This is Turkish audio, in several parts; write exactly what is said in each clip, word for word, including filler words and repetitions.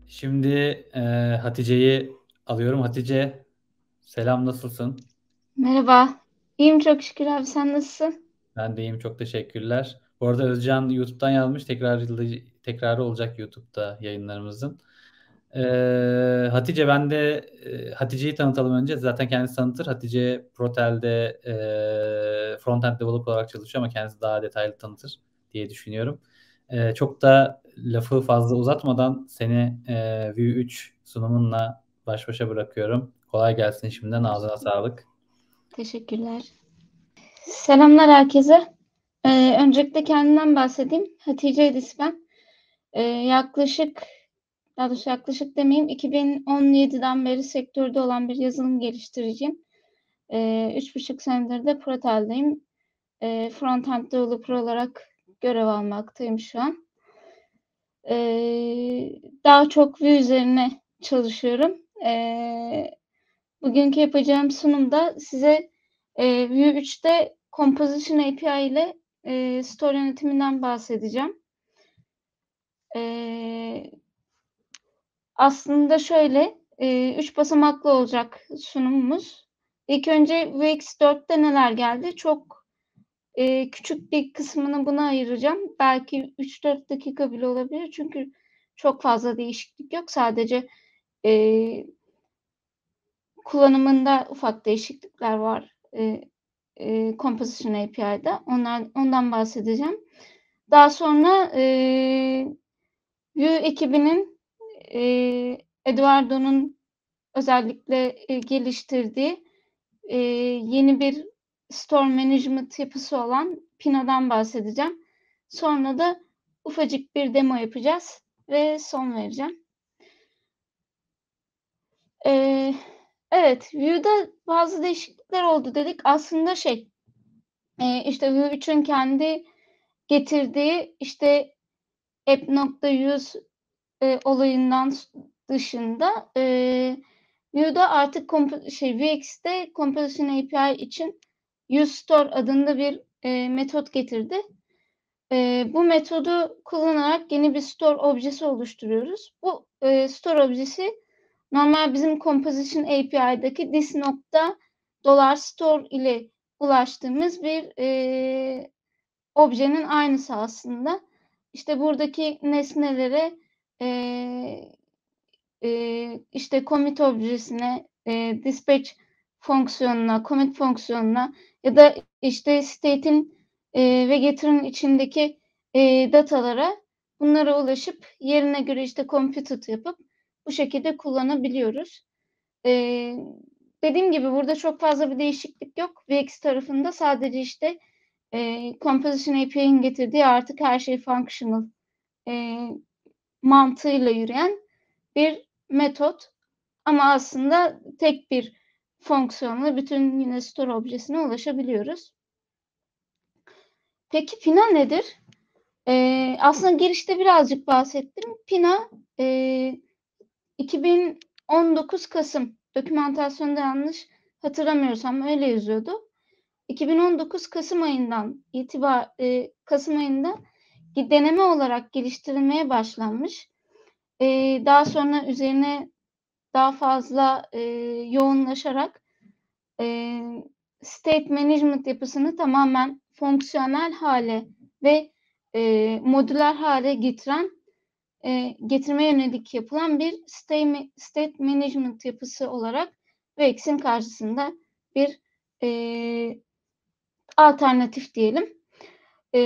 Şimdi e, Hatice'yi alıyorum. Hatice, selam, nasılsın? Merhaba. İyiyim çok şükür abi. Sen nasılsın? Ben de iyiyim, çok teşekkürler. Bu arada Özcan YouTube'dan yazmış. Tekrar, tekrarı olacak YouTube'da yayınlarımızın. E, Hatice, ben de e, Hatice'yi tanıtalım önce. Zaten kendisi tanıtır. Hatice Protel'de e, front-end developer olarak çalışıyor ama kendisi daha detaylı tanıtır diye düşünüyorum. E, çok da lafı fazla uzatmadan seni e, Vue üç sunumunla baş başa bırakıyorum. Kolay gelsin şimdiden. Ağzına sağlık. Teşekkürler. Selamlar herkese. Ee, öncelikle kendimden bahsedeyim. Hatice Edis ben. Ee, yaklaşık, daha doğrusu yaklaşık demeyeyim, iki bin on yediden beri sektörde olan bir yazılım geliştiriciyim. Ee, üç buçuk senedir de Protel'deyim. Ee, Frontend Developer olarak görev almaktayım şu an. Ee, daha çok Vue üzerine çalışıyorum. Ee, Bugünkü yapacağım sunumda size e, Vue üçte Composition A P I ile e, store yönetiminden bahsedeceğim. E, aslında şöyle, e, üç basamaklı olacak sunumumuz. İlk önce V X dörtte neler geldi? Çok e, küçük bir kısmını buna ayıracağım. Belki üç dört dakika bile olabilir. Çünkü çok fazla değişiklik yok. Sadece e, kullanımında ufak değişiklikler var. E, e, Composition A P I'da. Onlar, ondan bahsedeceğim. Daha sonra e, Vue ekibinin e, Eduardo'nun özellikle e, geliştirdiği e, yeni bir store management yapısı olan Pina'dan bahsedeceğim. Sonra da ufacık bir demo yapacağız ve son vereceğim. E, evet, Vue'da bazı değişiklikler oldu dedik. Aslında şey, e, işte Vue üçün kendi getirdiği işte app.use e, olayından dışında e, Vue'da artık şey V X'te Composition A P I için useStore adında bir e, metot getirdi. E, bu metodu kullanarak yeni bir store objesi oluşturuyoruz. Bu e, store objesi normal bizim Composition A P I'daki this nokta dolar store ile ulaştığımız bir e, objenin aynısı aslında. İşte buradaki nesnelere e, e, işte commit objesine, e, dispatch fonksiyonuna, commit fonksiyonuna ya da işte state'in e, ve getter'ın içindeki e, datalara bunlara ulaşıp yerine göre işte computed yapıp bu şekilde kullanabiliyoruz. E, dediğim gibi burada çok fazla bir değişiklik yok. V X tarafında sadece işte e, Composition A P I'nin getirdiği artık her şey functional e, mantığıyla yürüyen bir metot. Ama aslında tek bir fonksiyonla bütün yine store objesine ulaşabiliyoruz. Peki Pina nedir? Ee, aslında girişte birazcık bahsettim. Pina e, iki bin on dokuz Kasım, dokümantasyonda yanlış hatırlamıyorsam öyle yazıyordu. iki bin on dokuz Kasım ayından itibar e, Kasım ayında deneme olarak geliştirilmeye başlanmış. E, daha sonra üzerine daha fazla e, yoğunlaşarak e, state management yapısını tamamen fonksiyonel hale ve e, modüler hale getiren e, getirme yönelik yapılan bir state, state management yapısı olarak V X'in karşısında bir e, alternatif diyelim. E,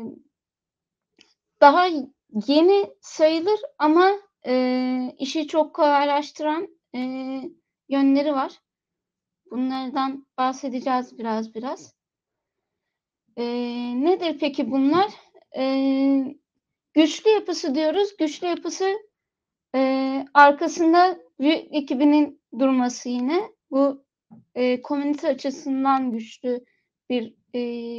daha yeni sayılır ama e, işi çok kolaylaştıran e, yönleri var. Bunlardan bahsedeceğiz biraz biraz. E, nedir peki bunlar? E, güçlü yapısı diyoruz. Güçlü yapısı e, arkasında Vue ekibinin durması yine. Bu e, komünite açısından güçlü bir e,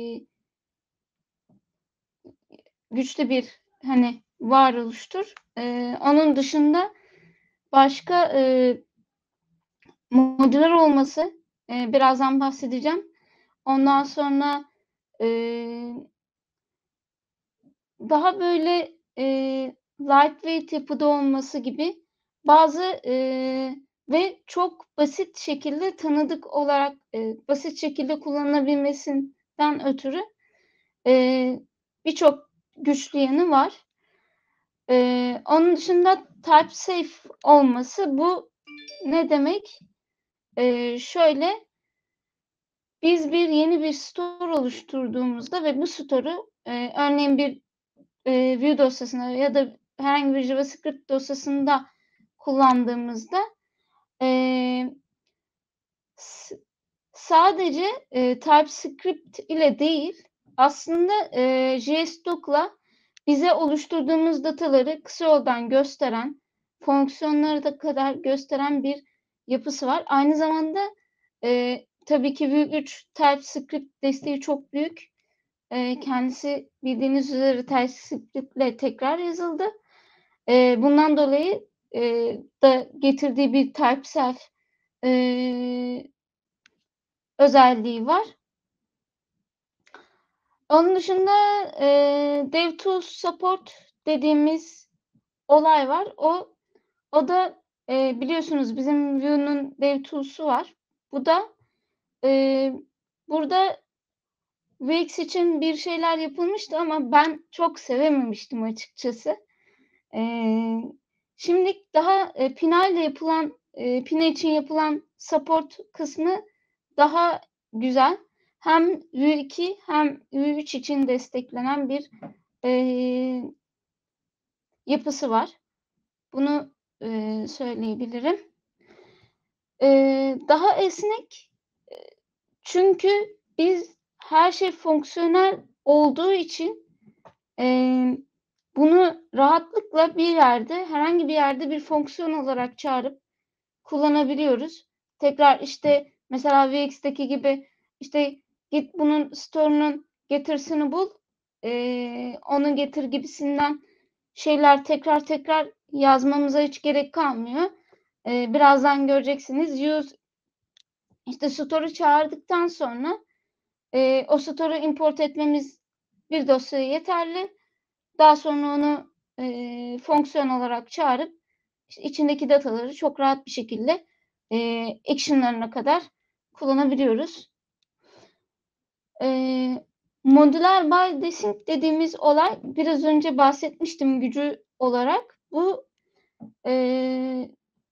güçlü bir hani varoluştur. E, onun dışında başka e, modüler olması e, birazdan bahsedeceğim. Ondan sonra e, daha böyle e, lightweight yapıda olması gibi bazı eee, ve çok basit şekilde tanıdık olarak eee, basit şekilde kullanılabilmesinden ötürü eee, birçok güçlü yanı var. Eee, onun dışında type-safe olması bu ne demek? Eee, şöyle biz bir yeni bir store oluşturduğumuzda ve bu store'u eee, örneğin bir eee, Vue dosyasına ya da herhangi bir JavaScript dosyasında kullandığımızda eee, s- sadece eee, TypeScript ile değil aslında eee, JSDoc'la bize oluşturduğumuz dataları kısa yoldan gösteren, fonksiyonları da kadar gösteren bir yapısı var. Aynı zamanda eee, tabii ki Vue üç TypeScript desteği çok büyük. Eee, kendisi bildiğiniz üzere TypeScript ile tekrar yazıldı. Eee, bundan dolayı eee, da getirdiği bir type-self eee, özelliği var. Onun dışında eee DevTools Support dediğimiz olay var. O o da eee, biliyorsunuz bizim Vue'nun DevTools'u var. Bu da eee, burada V X için bir şeyler yapılmıştı ama ben çok sevememiştim açıkçası. Eee şimdilik daha e, Pina ile yapılan e, Pina için yapılan support kısmı daha güzel. Hem Vue iki hem Vue üç için desteklenen bir e, yapısı var. Bunu e, söyleyebilirim. E, daha esnek çünkü biz her şey fonksiyonel olduğu için e, bunu rahatlıkla bir yerde, herhangi bir yerde bir fonksiyon olarak çağırıp kullanabiliyoruz. Tekrar işte mesela V X'teki gibi işte git bunun store'unun getirsini bul, ee, onu getir gibisinden şeyler tekrar tekrar yazmamıza hiç gerek kalmıyor. Ee, birazdan göreceksiniz. Use işte store'u çağırdıktan sonra e, o store'u import etmemiz bir dosyaya yeterli. Daha sonra onu e, fonksiyon olarak çağırıp işte içindeki dataları çok rahat bir şekilde e, action'larına kadar kullanabiliyoruz. E, Modüler binding dediğimiz olay biraz önce bahsetmiştim gücü olarak. Bu e,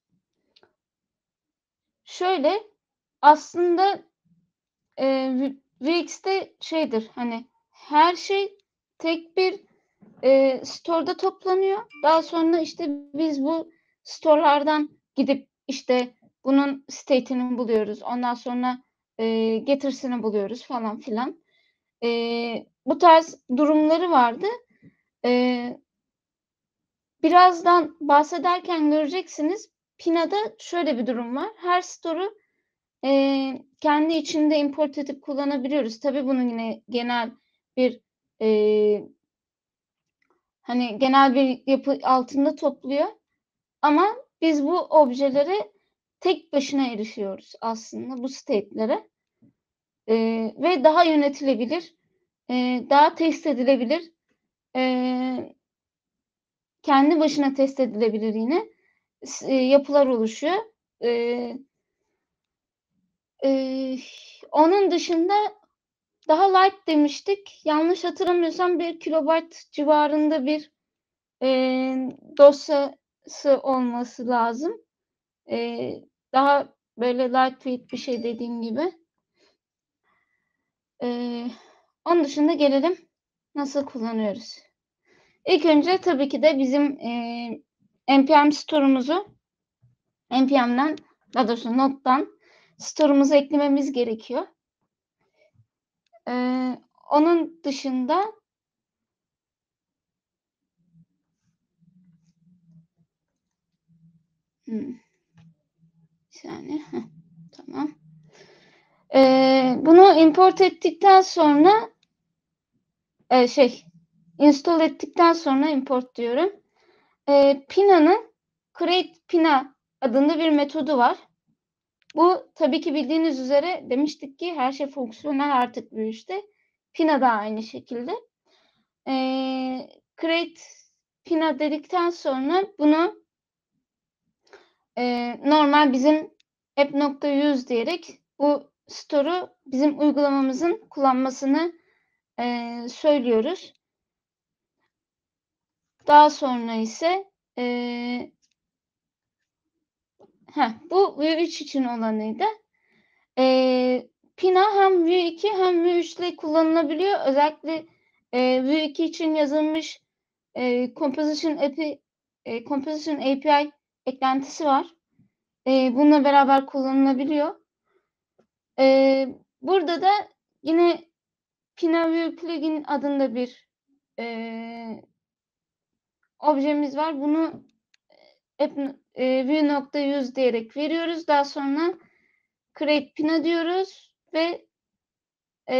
şöyle aslında e, V X'te şeydir hani her şey tek bir e, store'da toplanıyor. Daha sonra işte biz bu store'lardan gidip işte bunun state'ini buluyoruz. Ondan sonra e, getirsini buluyoruz falan filan. E, bu tarz durumları vardı. E, birazdan bahsederken göreceksiniz. Pina'da şöyle bir durum var. Her store'u e, kendi içinde import edip kullanabiliyoruz. Tabii bunun yine genel bir e, hani genel bir yapı altında topluyor. Ama biz bu objelere tek başına erişiyoruz aslında bu state'lere. Ee, ve daha yönetilebilir, e, daha test edilebilir, e, kendi başına test edilebilir yine e, yapılar oluşuyor. E, e, onun dışında daha light demiştik. Yanlış hatırlamıyorsam bir kilobayt civarında bir e, dosyası olması lazım. E, daha böyle lightweight bir şey dediğim gibi. E, onun dışında gelelim nasıl kullanıyoruz. İlk önce tabii ki de bizim e, N P M store'umuzu N P M'den daha doğrusu Node'dan store'umuza eklememiz gerekiyor. E, onun dışında hmm, bir saniye. Heh, tamam. E, bunu import ettikten sonra e, şey install ettikten sonra import diyorum. E, Pina'nın create Pina adında bir metodu var. Bu tabii ki bildiğiniz üzere demiştik ki her şey fonksiyonel artık bu işte. Pina da aynı şekilde. E, create Pina dedikten sonra bunu e, normal bizim app.use diyerek bu store'u bizim uygulamamızın kullanmasını e, söylüyoruz. Daha sonra ise e, heh, bu Vue üç için olanıydı. E, Pina hem Vue iki hem Vue üç ile kullanılabiliyor. Özellikle e, Vue iki için yazılmış e, Composition A P I, e, Composition A P I eklentisi var. E, bununla beraber kullanılabiliyor. E, burada da yine Pina Vue Plugin adında bir e, objemiz var. Bunu app, e, Vue.use diyerek veriyoruz. Daha sonra create Pina diyoruz ve e,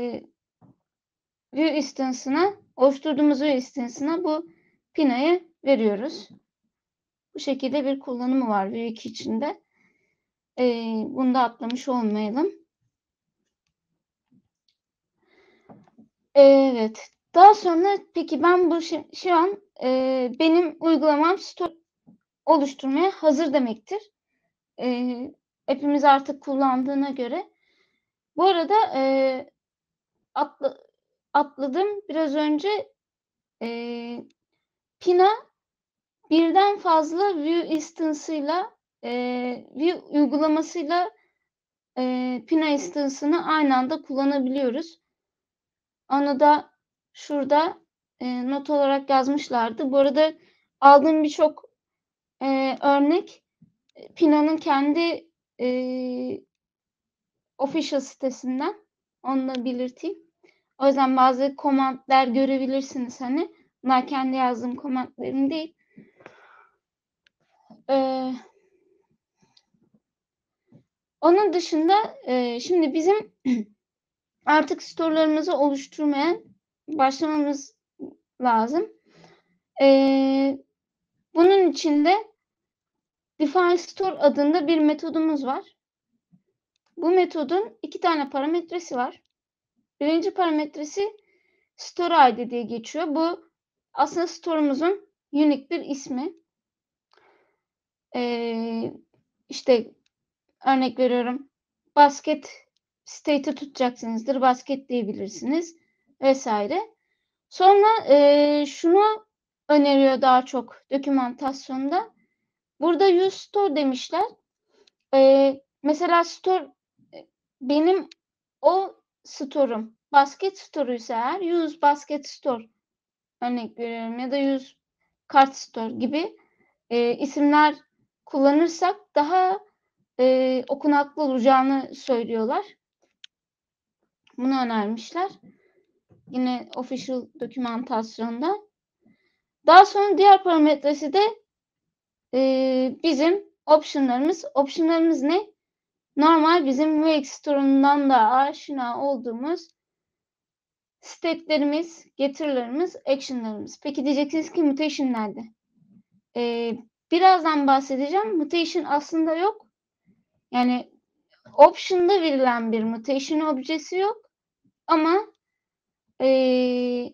Vue instance'ına, oluşturduğumuz Vue instance'ına bu Pina'yı veriyoruz. Bu şekilde bir kullanımı var Vue iki içinde. E, bunu da atlamış olmayalım. Evet. Daha sonra peki ben bu şu, şu an e, benim uygulamam store oluşturmaya hazır demektir. E, hepimiz artık kullandığına göre. Bu arada e, atla, atladım biraz önce e, Pina birden fazla Vue instance'ıyla e, Vue uygulamasıyla e, Pina instance'ını aynı anda kullanabiliyoruz. Onu da şurada e, not olarak yazmışlardı. Bu arada aldığım birçok e, örnek Pina'nın kendi e, official sitesinden. Onu da belirteyim. O yüzden bazı komentler görebilirsiniz hani. Bunlar kendi yazdığım komentlerim değil. Ee, onun dışında e, şimdi bizim artık storelarımızı oluşturmaya başlamamız lazım. Ee, bunun için de define store adında bir metodumuz var. Bu metodun iki tane parametresi var. Birinci parametresi store I D diye geçiyor. Bu aslında store'umuzun unique bir ismi. Ee, işte örnek veriyorum. Basket state'i tutacaksınızdır. Basket diyebilirsiniz. Vesaire. Sonra e, şunu öneriyor daha çok dokümantasyonda. Burada use store demişler. E, mesela store benim o store'um basket store'uysa eğer use basket store örnek veriyorum ya da use kart store gibi e, isimler kullanırsak daha e, okunaklı olacağını söylüyorlar. Bunu önermişler. Yine official dokümantasyonda. Daha sonra diğer parametresi de e, bizim optionlarımız. Optionlarımız ne? Normal bizim Wix store'undan da aşina olduğumuz state'lerimiz, getirilerimiz, action'larımız. Peki diyeceksiniz ki mutation nerede? Ee, birazdan bahsedeceğim. Mutation aslında yok. Yani option'da verilen bir mutation objesi yok. Ama ee,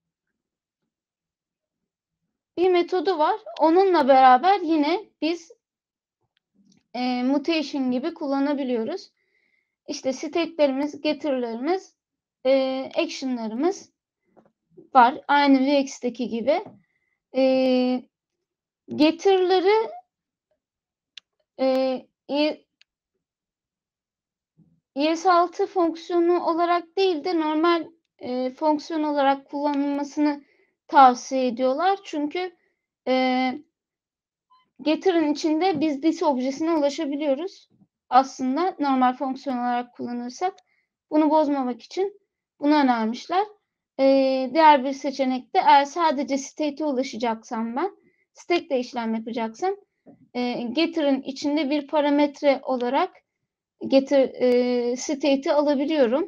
bir metodu var. Onunla beraber yine biz e, mutation gibi kullanabiliyoruz. İşte state'lerimiz, getirilerimiz, e, action'larımız var. Aynı Wix'teki gibi. E, getirileri e, E S altı fonksiyonu olarak değil de normal e, fonksiyon olarak kullanılmasını tavsiye ediyorlar. Çünkü e, Getter'ın içinde biz this objesine ulaşabiliyoruz. Aslında normal fonksiyon olarak kullanırsak. Bunu bozmamak için bunu önermişler. Ee, diğer bir seçenek de eğer sadece state'e ulaşacaksam ben, state'le işlem yapacaksam e, Getter'ın içinde bir parametre olarak Getter e, state'i alabiliyorum.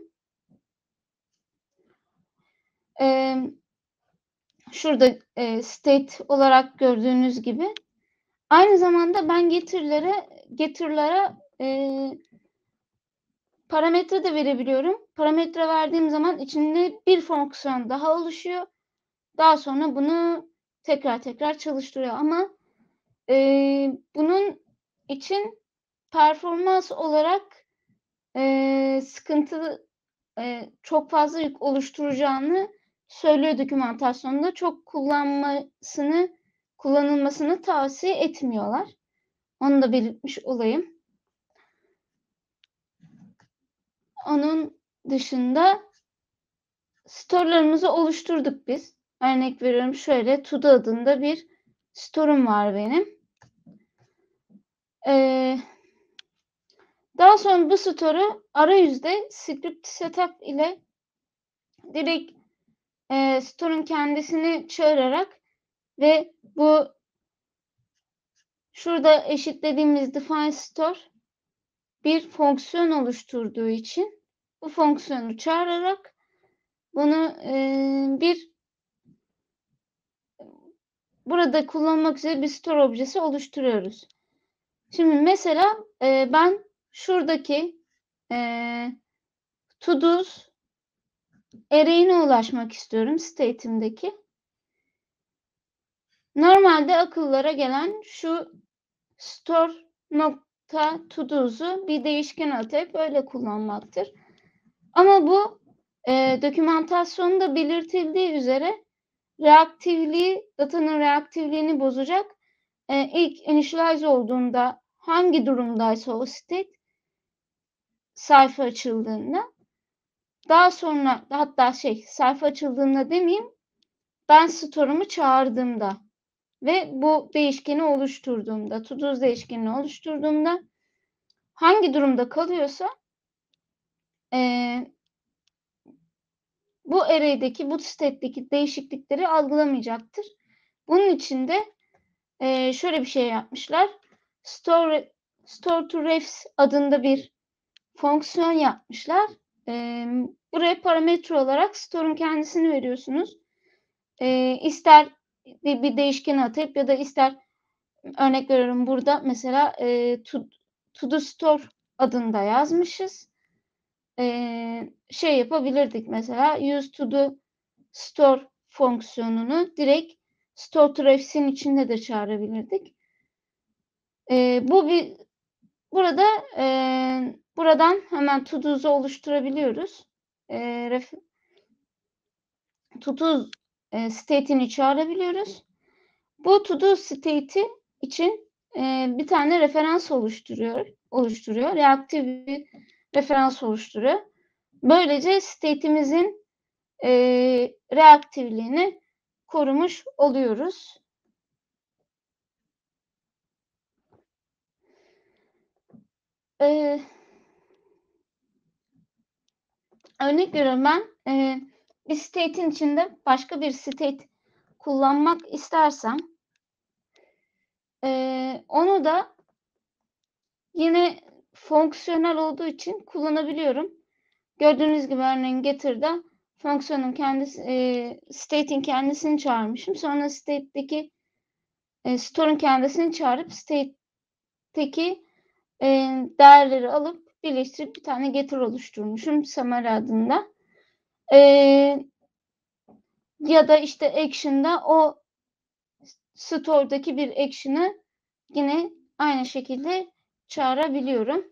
E, şurada e, state olarak gördüğünüz gibi. Aynı zamanda ben Getter'lere Getter'lara e, parametre de verebiliyorum. Parametre verdiğim zaman içinde bir fonksiyon daha oluşuyor. Daha sonra bunu tekrar tekrar çalıştırıyor. Ama e, bunun için performans olarak e, sıkıntılı, e, çok fazla yük oluşturacağını söylüyor dokümantasyonda. Çok kullanmasını, kullanılmasını tavsiye etmiyorlar. Onu da belirtmiş olayım. Onun dışında store'larımızı oluşturduk biz. Örnek veriyorum, şöyle To Do adında bir store'um var benim. Ee, daha sonra bu store'u arayüzde script setup ile direkt e, store'un kendisini çağırarak ve bu şurada eşitlediğimiz define store bir fonksiyon oluşturduğu için bu fonksiyonu çağırarak bunu e, bir burada kullanmak üzere bir store objesi oluşturuyoruz. Şimdi mesela e, ben şuradaki e, to-dos array'ine ulaşmak istiyorum state'imdeki. Normalde akıllara gelen şu store nokta to-dos'u bir değişkene atayıp öyle kullanmaktır. Ama bu e, dokümantasyonda belirtildiği üzere reaktifliği, datanın reaktifliğini bozacak. E, ilk initialize olduğunda hangi durumdaysa o state sayfa açıldığında, daha sonra hatta şey sayfa açıldığında demeyeyim, ben store'umu çağırdığımda ve bu değişkeni oluşturduğumda, to-do değişkenini oluşturduğumda hangi durumda kalıyorsa e, bu array'deki, bu state'deki değişiklikleri algılamayacaktır. Bunun için de e, şöyle bir şey yapmışlar. Store, store to refs adında bir fonksiyon yapmışlar. E, buraya parametre olarak store'un kendisini veriyorsunuz. E, ister bir, bir değişken atayıp ya da ister, örnek veriyorum, burada mesela e, to, to do store adında yazmışız. E, şey yapabilirdik mesela, use to do store fonksiyonunu direkt store to refs'in içinde de çağırabilirdik. E, bu bir burada e, buradan hemen to do'su oluşturabiliyoruz. E, ref, to do e, state'ini çağırabiliyoruz. Bu to do state'i için e, bir tane referans oluşturuyor, oluşturuyor. Reaktif bir referans oluşturuyor. Böylece state'imizin e, reaktifliğini korumuş oluyoruz. E, örnek veriyorum, ben e, bir state'in içinde başka bir state kullanmak istersem e, onu da yine fonksiyonel olduğu için kullanabiliyorum. Gördüğünüz gibi örneğin getter'da fonksiyonun kendisi, e, state'in kendisini çağırmışım. Sonra state'deki e, store'un kendisini çağırıp state'teki e, değerleri alıp birleştirip bir tane getter oluşturmuşum summary adında. E, ya da işte action'da o store'daki bir action'ı yine aynı şekilde çağırabiliyorum.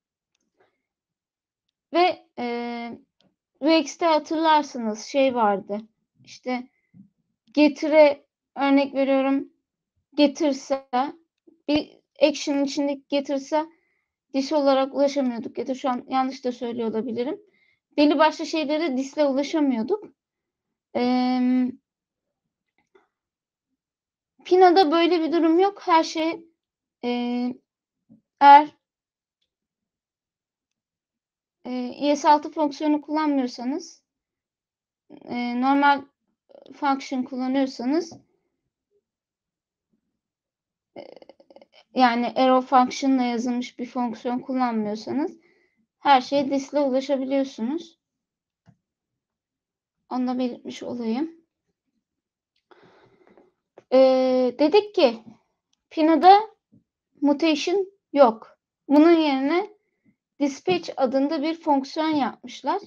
Ve e, U X'te hatırlarsınız şey vardı. İşte getire, örnek veriyorum, getirse bir action'ın içindeki getirse dis olarak ulaşamıyorduk. Ya da şu an yanlış da söylüyor olabilirim. Belli başlı şeylere disle ulaşamıyorduk. Ee, Pina'da böyle bir durum yok. Her şey e, eğer e, E S altı fonksiyonu kullanmıyorsanız, e, normal function kullanıyorsanız, e, yani arrow function'la yazılmış bir fonksiyon kullanmıyorsanız her şeye disle ulaşabiliyorsunuz. Onu da belirtmiş olayım. Ee, dedik ki Pina'da mutation yok. Bunun yerine dispatch adında bir fonksiyon yapmışlar.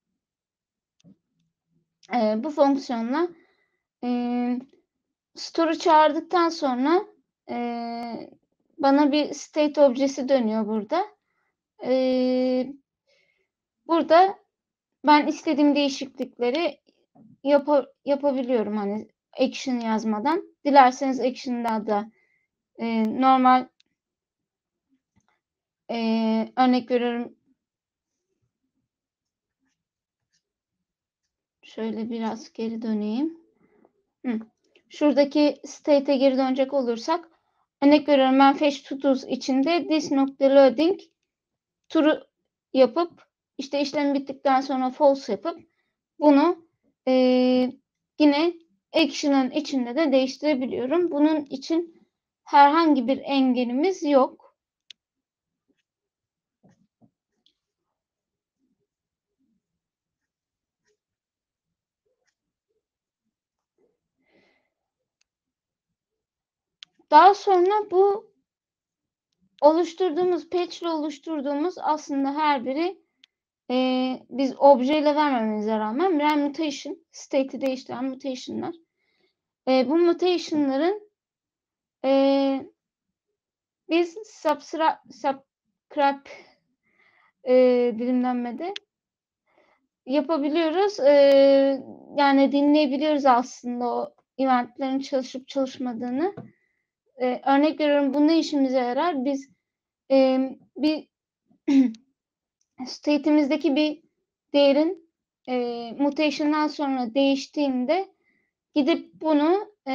Ee, bu fonksiyonla e, store'u çağırdıktan sonra e, bana bir state objesi dönüyor burada. Ee, burada ben istediğim değişiklikleri yap yapabiliyorum hani action yazmadan. Dilerseniz action'da da e, normal e, örnek veriyorum. Şöyle biraz geri döneyim. Hı. Şuradaki state'e geri dönecek olursak örnek veriyorum ben fetch to tools içinde this nokta loading turu yapıp işte işlem bittikten sonra false yapıp bunu e, yine action'ın içinde de değiştirebiliyorum. Bunun için herhangi bir engelimiz yok. Daha sonra bu oluşturduğumuz, patch ile oluşturduğumuz aslında her biri e, biz objeyle vermemize rağmen birer mutation, state'i değiştiren mutation'lar. E, bu mutation'ların e, biz subscribe, subscribe e, dilimlenmede yapabiliyoruz. E, yani dinleyebiliyoruz aslında o eventlerin çalışıp çalışmadığını. E, örnek veriyorum bu ne işimize yarar? Biz e, bir state'imizdeki bir değerin e, mutation'dan sonra değiştiğinde gidip bunu e,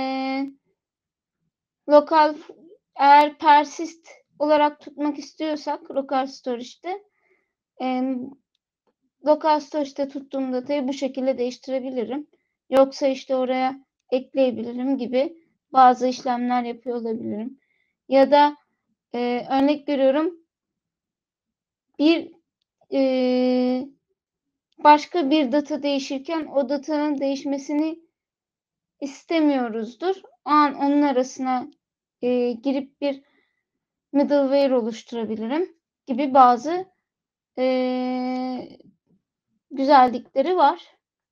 lokal eğer persist olarak tutmak istiyorsak local storage'de e, local storage'de tuttuğum datayı bu şekilde değiştirebilirim. Yoksa işte oraya ekleyebilirim gibi bazı işlemler yapıyor olabilirim. Ya da e, örnek veriyorum bir e, başka bir data değişirken o datanın değişmesini istemiyoruzdur. O an onun arasına e, girip bir middleware oluşturabilirim gibi bazı e, güzellikleri var.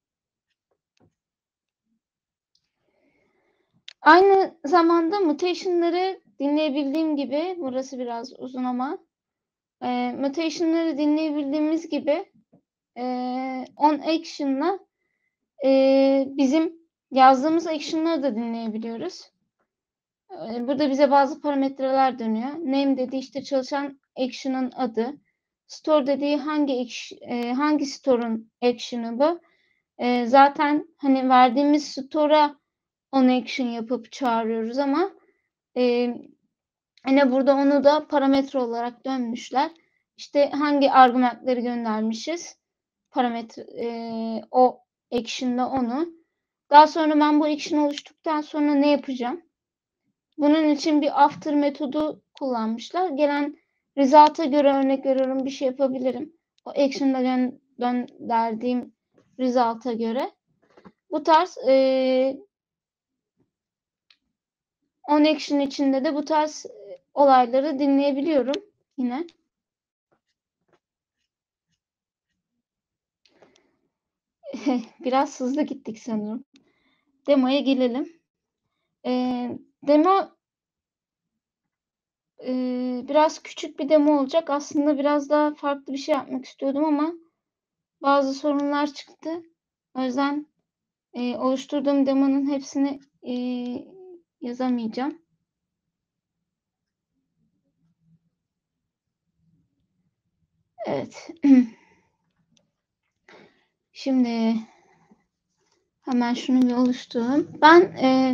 Aynı zamanda mutation'ları dinleyebildiğim gibi, burası biraz uzun ama e, mutation'ları dinleyebildiğimiz gibi e, on action'la e, bizim yazdığımız action'ları da dinleyebiliyoruz. E, burada bize bazı parametreler dönüyor. Name dediği işte çalışan action'ın adı. Store dediği hangi e, hangi store'un action'ı bu. E, zaten hani verdiğimiz store'a on action yapıp çağırıyoruz ama e, yine burada onu da parametre olarak dönmüşler. İşte hangi argümanları göndermişiz. Parametre e, o action'da onu. Daha sonra ben bu action oluştuktan sonra ne yapacağım? Bunun için bir after metodu kullanmışlar. Gelen result'a göre örnek veriyorum bir şey yapabilirim. O action'da gönderdiğim result'a göre. Bu tarz e, on action içinde de bu tarz olayları dinleyebiliyorum yine. Biraz hızlı gittik sanırım. Demo'ya gelelim. E, demo e, biraz küçük bir demo olacak. Aslında biraz daha farklı bir şey yapmak istiyordum ama bazı sorunlar çıktı. O yüzden e, oluşturduğum demonun hepsini e, yazamayacağım. Evet. Şimdi hemen şunu bir oluşturalım. Ben e,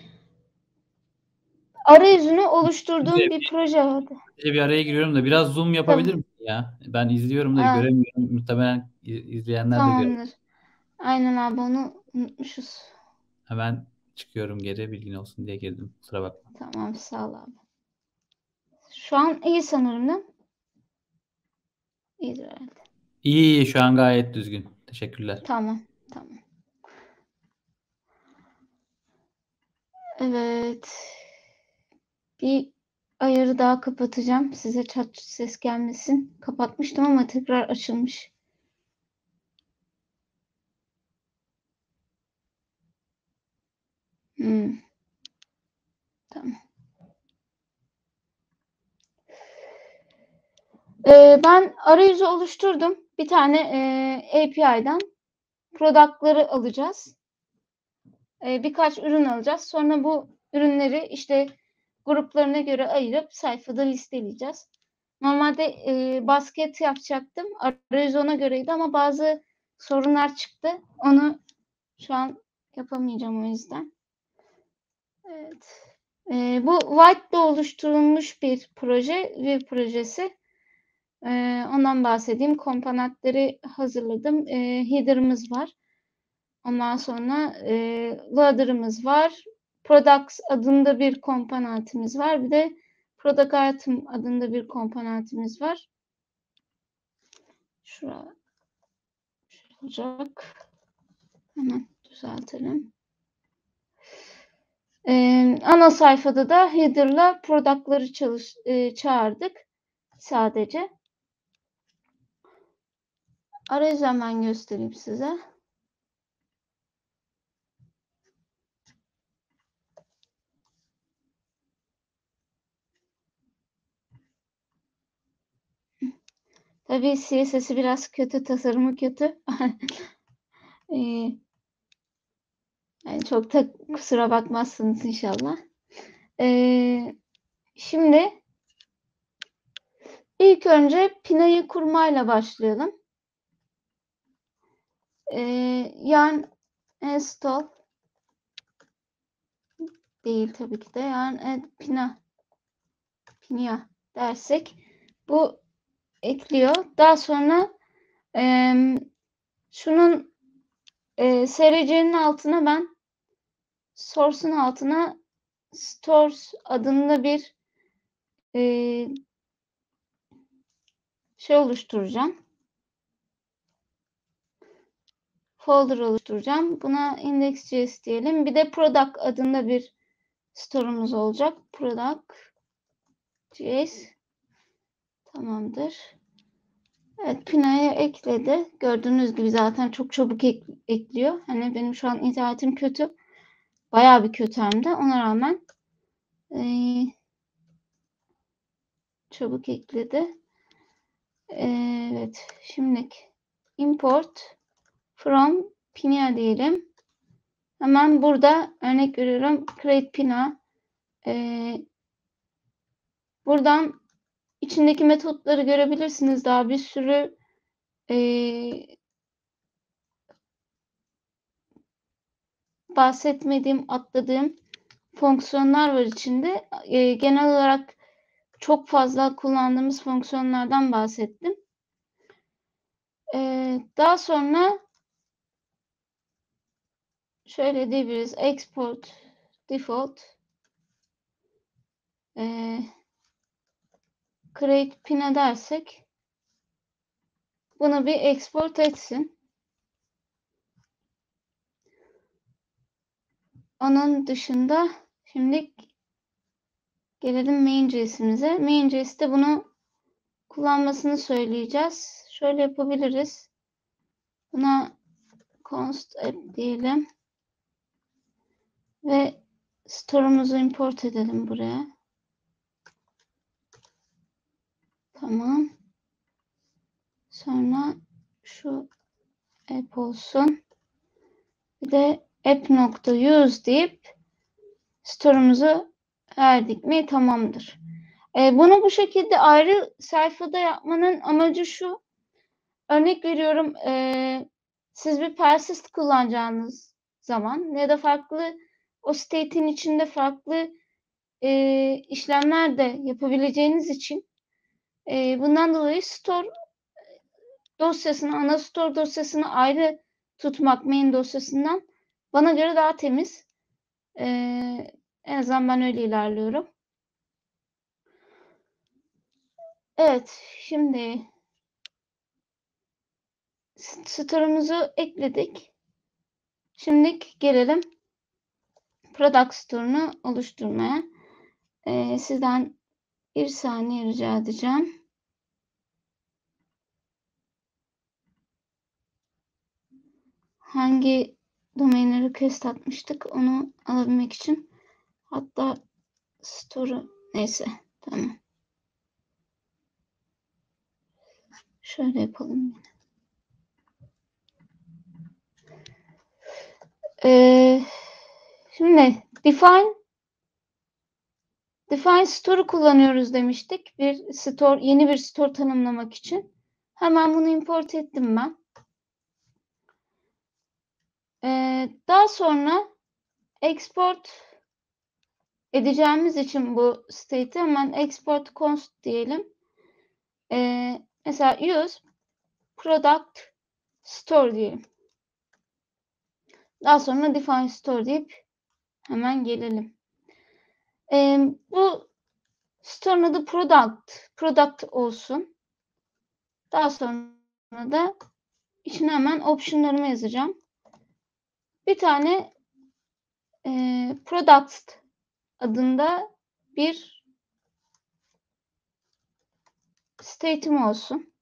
arayüzünü oluşturduğum bir proje vardı. Bir araya giriyorum da biraz zoom yapabilir Tamam. misin ya? Ben izliyorum da Aa, göremiyorum. Muhtemelen izleyenler de görüyor. tamamdır. Aynen abi onu unutmuşuz. Hemen çıkıyorum geri bilgin olsun diye girdim. Kusura bakma. Tamam sağ ol abi. Şu an iyi sanırım değil mi? İyidir herhalde. İyi iyi şu an gayet düzgün. Teşekkürler. Tamam. Tamam. Evet. Bir ayarı daha kapatacağım. Size çat ses gelmesin. Kapatmıştım ama tekrar açılmış. Hmm. Tamam. Ee, ben arayüzü oluşturdum. Bir tane e, A P I'den product'ları alacağız. Ee, birkaç ürün alacağız. Sonra bu ürünleri işte gruplarına göre ayırıp sayfada listeleyeceğiz. Normalde e, basket yapacaktım. Arayüz ona göreydi ama bazı sorunlar çıktı. Onu şu an yapamayacağım o yüzden. Evet. E, bu White'da oluşturulmuş bir proje, bir projesi. E, ondan bahsedeyim. Komponentleri hazırladım. E, header'ımız var. Ondan sonra e, loader'ımız var. Products adında bir komponentimiz var. Bir de product item adında bir komponentimiz var. Şurada olacak. Hemen düzeltelim. Ee, ana sayfada da header'la product'ları çalış, e, çağırdık. Sadece. Arayüzü hemen göstereyim size. Tabii C S S'i biraz kötü, tasarımı kötü. ee, yani çok da kusura bakmazsınız inşallah. Ee, şimdi ilk önce Pina'yı kurmayla başlayalım. Ee, yarn install değil tabii ki de. Yarn add Pina Pinia dersek bu ekliyor. Daha sonra e, şunun e, S R C'nin altına ben source'un altına stores adında bir e, şey oluşturacağım. Folder oluşturacağım. Buna index.js diyelim. Bir de product adında bir store'umuz olacak. Product.js tamamdır. Evet, Pina'ya ekledi. Gördüğünüz gibi zaten çok çabuk ek ekliyor. Hani benim şu an internetim kötü. Bayağı bir kötü hem de. Ona rağmen ee, çabuk ekledi. Ee, evet. Şimdi import from Pina diyelim. Hemen burada örnek veriyorum. Create Pina. Ee, buradan içindeki metotları görebilirsiniz. Daha bir sürü ee, bahsetmediğim, atladığım fonksiyonlar var içinde. Ee, genel olarak çok fazla kullandığımız fonksiyonlardan bahsettim. Ee, daha sonra şöyle diyebiliriz. Export default e, create pina dersek bunu bir export etsin. Onun dışında şimdi gelelim main.js'imize. Main.js'te bunu kullanmasını söyleyeceğiz. Şöyle yapabiliriz. Buna const app diyelim. Ve store'umuzu import edelim buraya. Tamam. Sonra şu app olsun. Bir de app.use deyip store'umuzu verdik mi tamamdır. E, bunu bu şekilde ayrı sayfada yapmanın amacı şu. Örnek veriyorum e, siz bir persist kullanacağınız zaman ya da farklı o state'in içinde farklı e, işlemler de yapabileceğiniz için e, bundan dolayı store dosyasını, ana store dosyasını ayrı tutmak main dosyasından bana göre daha temiz. E, en azından ben öyle ilerliyorum. Evet, şimdi store'umuzu ekledik. Şimdi gelelim product store'unu oluşturmaya. Ee, sizden bir saniye rica edeceğim. Hangi domain'e request atmıştık onu alabilmek için. Hatta store'u neyse tamam. Şöyle yapalım. Ee, şimdi define define store'u kullanıyoruz demiştik. Bir store, yeni bir store tanımlamak için. Hemen bunu import ettim ben. Ee, daha sonra export edeceğimiz için bu state'i hemen export const diyelim. Ee, mesela use product store diyelim. Daha sonra define store deyip hemen gelelim. Ee, bu store'un adı product, product olsun. Daha sonra da içine hemen option'larımı yazacağım. Bir tane e, product adında bir state'im olsun.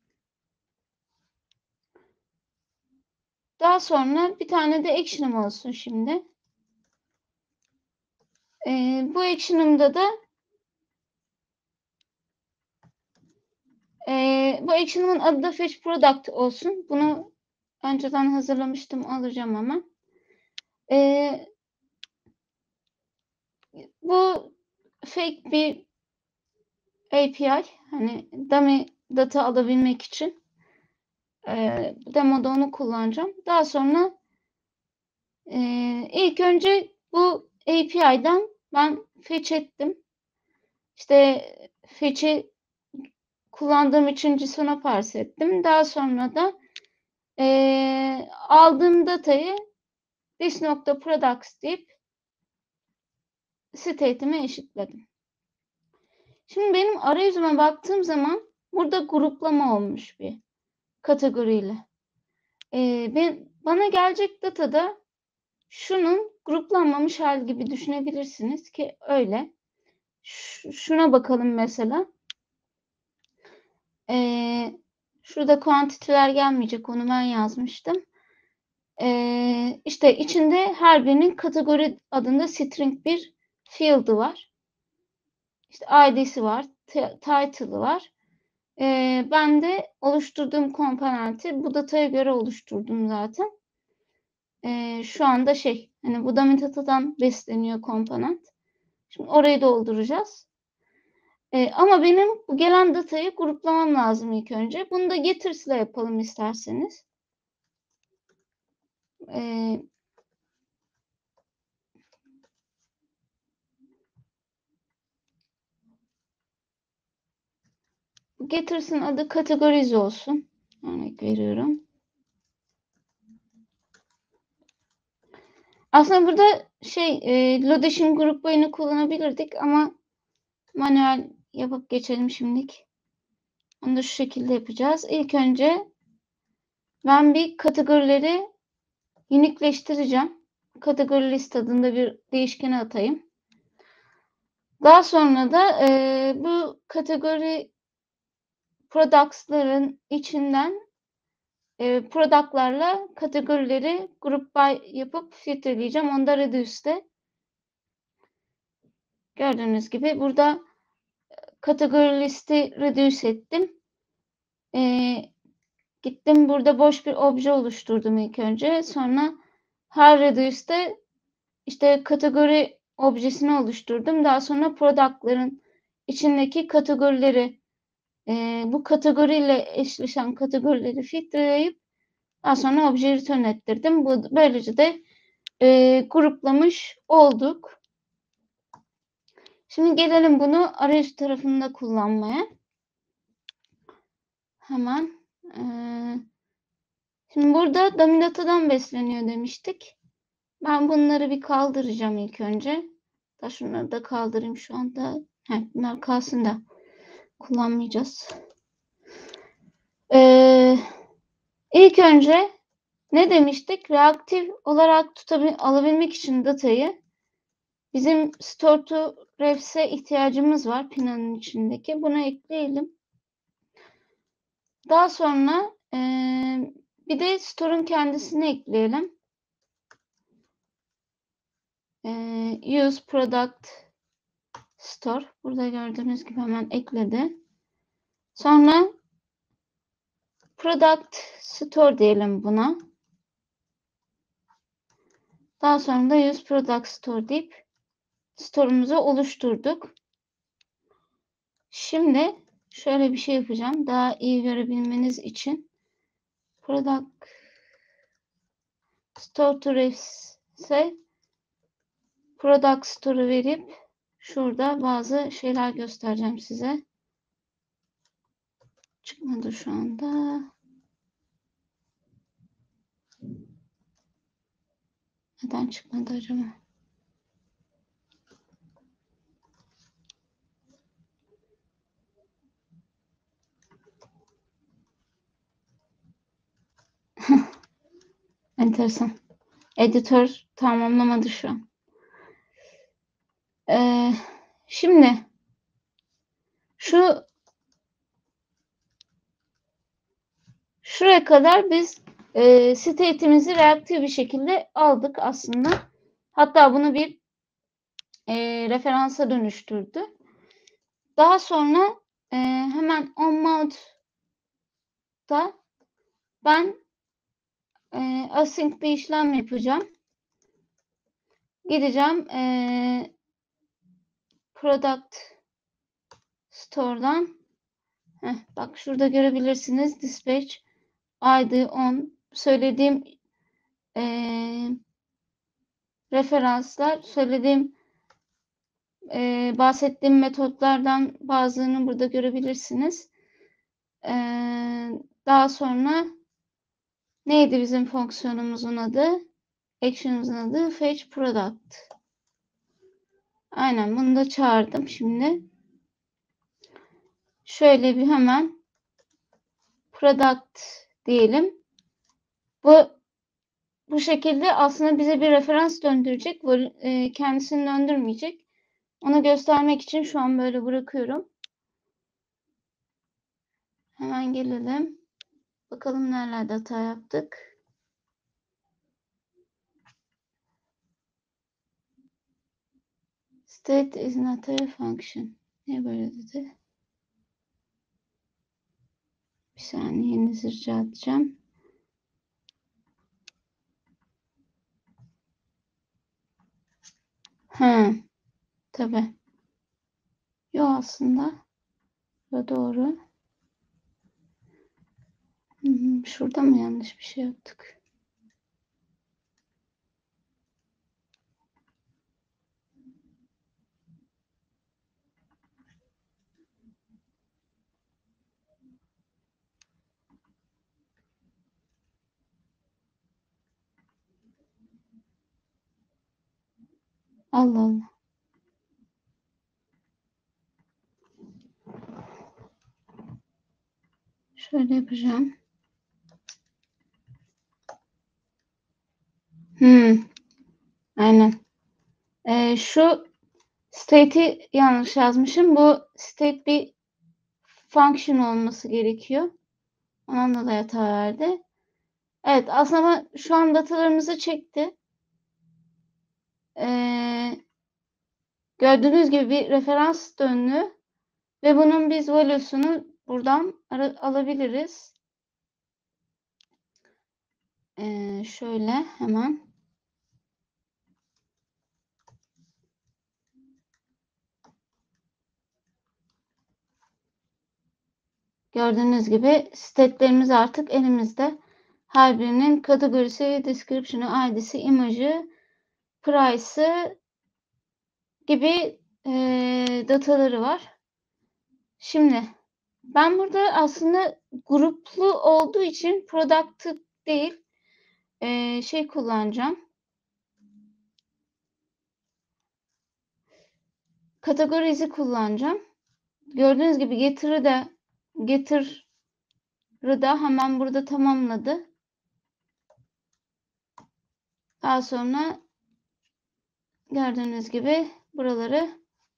Daha sonra bir tane de action'ım olsun şimdi. Ee, bu action'ımda da e, bu action'ımın adı da fetch product olsun. Bunu önceden hazırlamıştım. Alacağım ama. Ee, bu fake bir A P I. Hani dummy data alabilmek için. Ee, demoda onu kullanacağım. Daha sonra e, ilk önce bu A P I'den ben fetch ettim. İşte fetch'i kullandığım için JSON'a parse ettim. Daha sonra da e, aldığım datayı this.products deyip state'ime eşitledim. Şimdi benim arayüzüme baktığım zaman burada gruplama olmuş bir kategoriyle. E, ben, bana gelecek datada şunun gruplanmamış hali gibi düşünebilirsiniz ki öyle. Ş şuna bakalım mesela. Ee, şurada quantity'ler gelmeyecek. Onu ben yazmıştım. Ee, işte içinde her birinin kategori adında string bir field'ı var. İşte I D'si var. Title'ı var. Ee, ben de oluşturduğum komponenti bu dataya göre oluşturdum zaten. Ee, şu anda şey, hani bu dummy datadan besleniyor komponent. Şimdi orayı dolduracağız. Ee, ama benim bu gelen datayı gruplamam lazım ilk önce. Bunu da getIrs ile yapalım isterseniz. Ee, getIrs'in adı categories olsun. Örnek veriyorum. Aslında burada şey e, Lodaş'ın grup boyunu kullanabilirdik ama manuel yapıp geçelim şimdilik. Onu da şu şekilde yapacağız. İlk önce ben bir kategorileri uniqueleştireceğim. Kategori list adında bir değişkene atayım. Daha sonra da e, bu kategori products'ların içinden e, product'larla kategorileri group by yapıp filtreleyeceğim. Onda reduce'de gördüğünüz gibi burada kategori listi reduce ettim. E, gittim burada boş bir obje oluşturdum ilk önce. Sonra her reduce'de işte kategori objesini oluşturdum. Daha sonra product'ların içindeki kategorileri e, bu kategoriyle eşleşen kategorileri filtreleyip daha sonra objeyi return ettirdim. Bu, böylece de e, gruplamış olduk. Şimdi gelelim bunu arayüz tarafında kullanmaya. Hemen. E, şimdi burada dummy datadan besleniyor demiştik. Ben bunları bir kaldıracağım ilk önce. Da şunları da kaldırayım şu anda. Heh, bunlar kalsın da kullanmayacağız. Ee, ilk önce ne demiştik? Reaktif olarak tutabil alabilmek için datayı bizim store to refs'e ihtiyacımız var Pina'nın içindeki. Bunu ekleyelim. Daha sonra e, bir de store'un kendisini ekleyelim. E, use product store. Burada gördüğünüz gibi hemen ekledi. Sonra product store diyelim buna. Daha sonra da use product store deyip store'umuzu oluşturduk. Şimdi şöyle bir şey yapacağım. Daha iyi görebilmeniz için product store to ref'se product store'u verip şurada bazı şeyler göstereceğim size. Çıkmadı şu anda. Neden çıkmadı acaba? Enteresan. Editör tamamlamadı şu an. Ee, şimdi şu şuraya kadar biz e, state'imizi reaktif bir şekilde aldık aslında. Hatta bunu bir e, referansa dönüştürdü. Daha sonra e, hemen on mode'da ben e, async bir işlem yapacağım. Gideceğim e, product store'dan heh, bak şurada görebilirsiniz dispatch I D on söylediğim e, referanslar, söylediğim e, bahsettiğim metotlardan bazılarını burada görebilirsiniz. E, daha sonra neydi bizim fonksiyonumuzun adı? Action'ımızın adı fetch product. Aynen, bunu da çağırdım şimdi. Şöyle bir hemen product diyelim. Bu bu şekilde aslında bize bir referans döndürecek. E, kendisini döndürmeyecek. Onu göstermek için şu an böyle bırakıyorum. Hemen gelelim. Bakalım nerelerde hata yaptık. State is not a function. Niye böyle dedi? Bir saniye rica edeceğim. Ha, tabii. Yok aslında. Bu doğru. Şurada mı yanlış bir şey yaptık? Allah Allah. Şöyle yapacağım. Hmm. Aynen. Ee, şu state'i yanlış yazmışım. Bu state bir function olması gerekiyor. Ondan da hata verdi. Evet, aslında şu an datalarımızı çekti. Ee, gördüğünüz gibi bir referans döndü. Ve bunun biz value'sunu buradan alabiliriz. Ee, şöyle hemen. Gördüğünüz gibi state'lerimiz artık elimizde. Her birinin kategorisi, description'ı, I D'si, imajı, price'ı gibi e, dataları var. Şimdi ben burada aslında gruplu olduğu için product değil e, şey kullanacağım. Kategorizi kullanacağım. Gördüğünüz gibi getir'i de getir'i da hemen burada tamamladı. Daha sonra gördüğünüz gibi buraları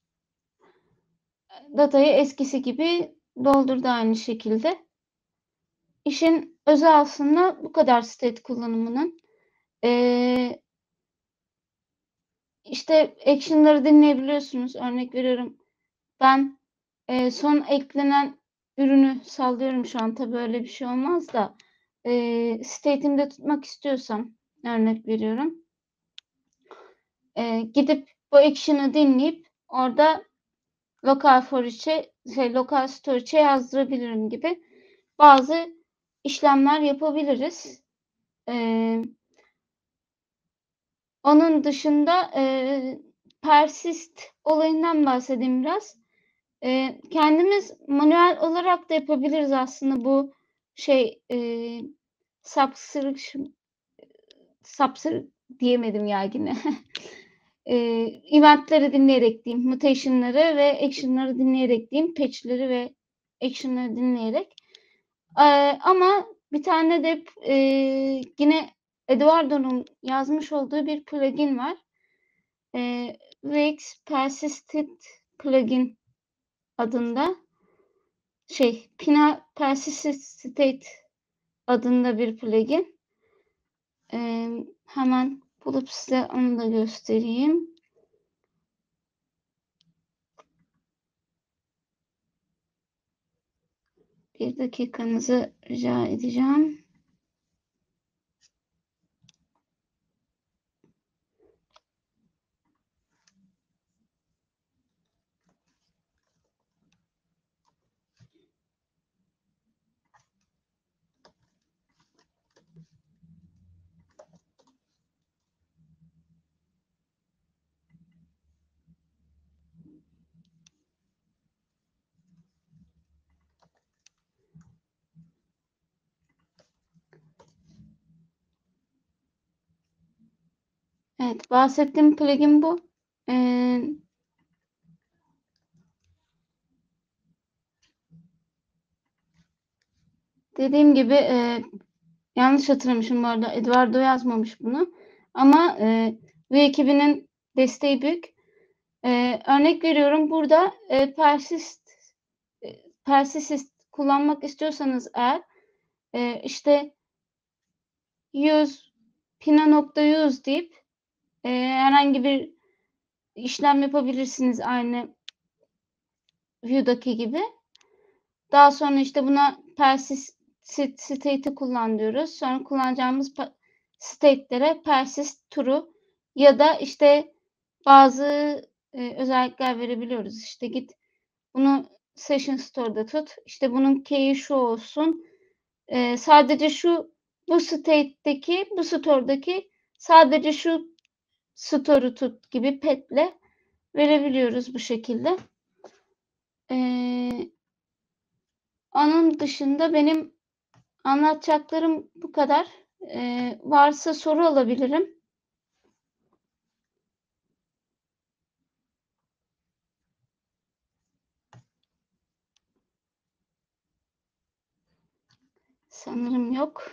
datayı eskisi gibi doldurdu aynı şekilde. İşin özü aslında bu kadar state kullanımının. Ee, işte action'ları dinleyebiliyorsunuz. Örnek veriyorum. Ben e, son eklenen ürünü sallıyorum şu an, tabii öyle bir şey olmaz da e, state'imde tutmak istiyorsam, örnek veriyorum, e, gidip bu action'ı dinleyip orada local for içe, şey, local storage'e yazdırabilirim gibi bazı işlemler yapabiliriz. Ee, onun dışında e, persist olayından bahsedeyim biraz. E, kendimiz manuel olarak da yapabiliriz aslında bu şey e, subscription subscription diyemedim ya yine. e, eventleri dinleyerek diyeyim, mutation'ları ve action'ları dinleyerek diyeyim, patch'leri ve action'ları dinleyerek. E, ama bir tane de e, yine Eduardo'nun yazmış olduğu bir plugin var. E, Wix Persistent Plugin adında, şey, Pina Persistent State adında bir plugin. E, hemen bulup size onu da göstereyim. Bir dakikanızı rica edeceğim. Evet, bahsettiğim plugin bu. Ee, dediğim gibi e, yanlış hatırlamışım bu arada. Eduardo yazmamış bunu. Ama e, V ekibinin desteği büyük. E, örnek veriyorum, burada e, persist e, persist kullanmak istiyorsanız eğer e, işte use pina.use deyip e, herhangi bir işlem yapabilirsiniz aynı view'daki gibi. Daha sonra işte buna persist state'i kullan diyoruz. Sonra kullanacağımız state'lere persist true ya da işte bazı e, özellikler verebiliyoruz. İşte git bunu session store'da tut. İşte bunun key'i şu olsun. E, sadece şu bu state'deki, bu store'daki sadece şu store'u tut gibi pet'le verebiliyoruz bu şekilde. Ee, onun dışında benim anlatacaklarım bu kadar. Ee, varsa soru alabilirim. Sanırım yok.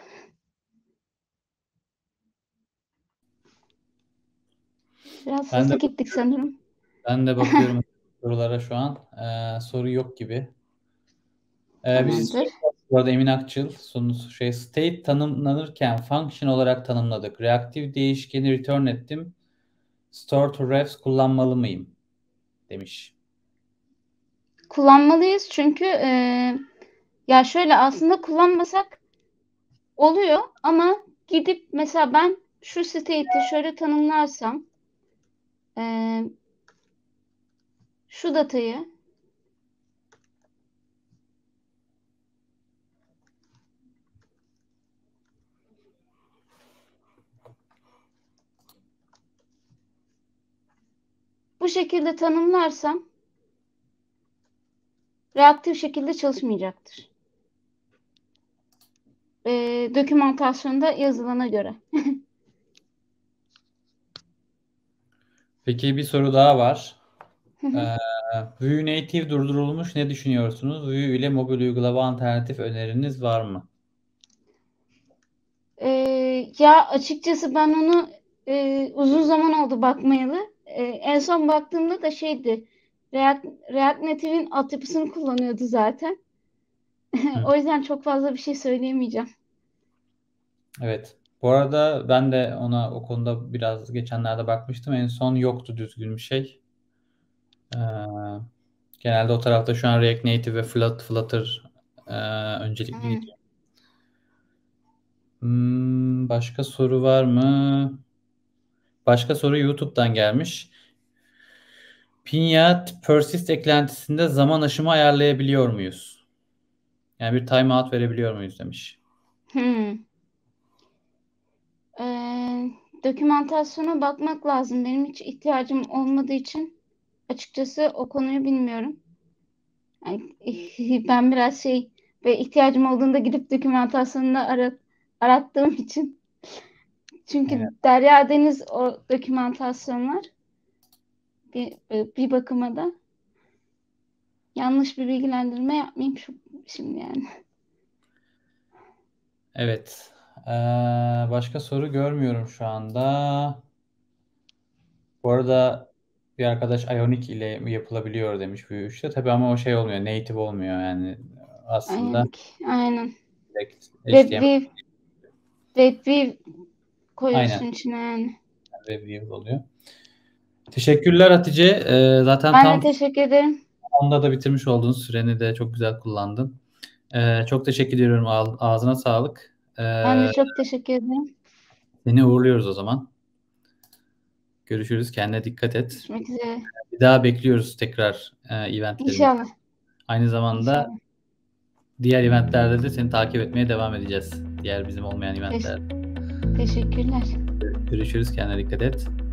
Biraz Ben de hızlı gittik sanırım. ben de bakıyorum sorulara şu an. Ee, soru yok gibi. Ee, biz Tamamdır. bu arada Emin Akçıl sonu şey state tanımlanırken function olarak tanımladık. Reaktif değişkeni return ettim. Store to refs kullanmalı mıyım? Demiş. Kullanmalıyız çünkü e, ya şöyle, aslında kullanmasak oluyor ama gidip mesela ben şu state'i şöyle tanımlarsam e, şu datayı bu şekilde tanımlarsam reaktif şekilde çalışmayacaktır. E, dokümantasyonda yazılana göre. Peki bir soru daha var. Ee, Vue Native durdurulmuş. Ne düşünüyorsunuz? Vue ile mobil uygulama alternatif öneriniz var mı? Ee, ya açıkçası ben onu e, uzun zaman oldu bakmayalı. E, en son baktığımda da şeydi. React, React Native'in altyapısını kullanıyordu zaten. Hı. O yüzden çok fazla bir şey söyleyemeyeceğim. Evet. Bu arada ben de ona o konuda biraz geçenlerde bakmıştım. En son yoktu düzgün bir şey. Ee, genelde o tarafta şu an React Native ve Flut- Flutter Ee, öncelikli Hmm. gidiyor. Hmm, başka soru var mı? Başka soru YouTube'dan gelmiş. Pinyat persist eklentisinde zaman aşımı ayarlayabiliyor muyuz? Yani bir timeout verebiliyor muyuz demiş. Hmm. Ee, dokümantasyona bakmak lazım. Benim hiç ihtiyacım olmadığı için açıkçası o konuyu bilmiyorum. Yani, ben biraz şey ve ihtiyacım olduğunda gidip dokümantasyonunu arat, arattığım için. Çünkü Evet. Derya Deniz o dokümantasyonlar bir, bir bakıma da yanlış bir bilgilendirme yapmayayım şu, şimdi yani. Evet. Ee, başka soru görmüyorum şu anda. Bu arada bir arkadaş Ionic ile yapılabiliyor demiş Vue üçte. Tabii ama o şey olmuyor. Native olmuyor yani. Aslında Aynen. Aynen. direkt H T M L. WebView, WebView Aynen. koyuyorsun içine yani. Web oluyor. Teşekkürler Hatice. Ee, zaten Ben de tam teşekkür ederim. onda da bitirmiş oldun. Süreni de çok güzel kullandın. Ee, çok teşekkür ediyorum. Ağ- Ağzına sağlık. Ee, Ben de çok teşekkür ederim. seni uğurluyoruz o zaman. Görüşürüz. Kendine dikkat et. Görüşmek üzere. Bir daha bekliyoruz tekrar e, eventlerimiz. İnşallah. Aynı zamanda İnşallah. diğer eventlerde de seni takip etmeye devam edeceğiz. Diğer bizim olmayan Teş- eventlerde. teşekkürler. Görüşürüz. Kendine dikkat et.